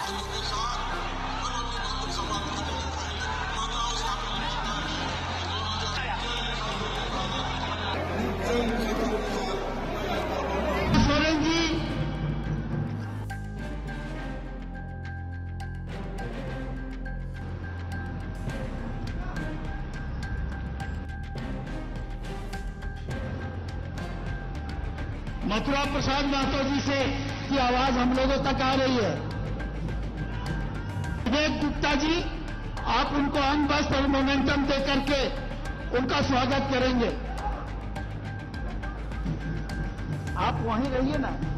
सोरेन जी, मथुरा प्रसाद महतो जी से की आवाज हम लोगों तक आ रही है। विवेक गुप्ता जी, आप उनको अंग वस्त्र और मोमेंटम दे करके उनका स्वागत करेंगे। आप वहीं रहिए ना।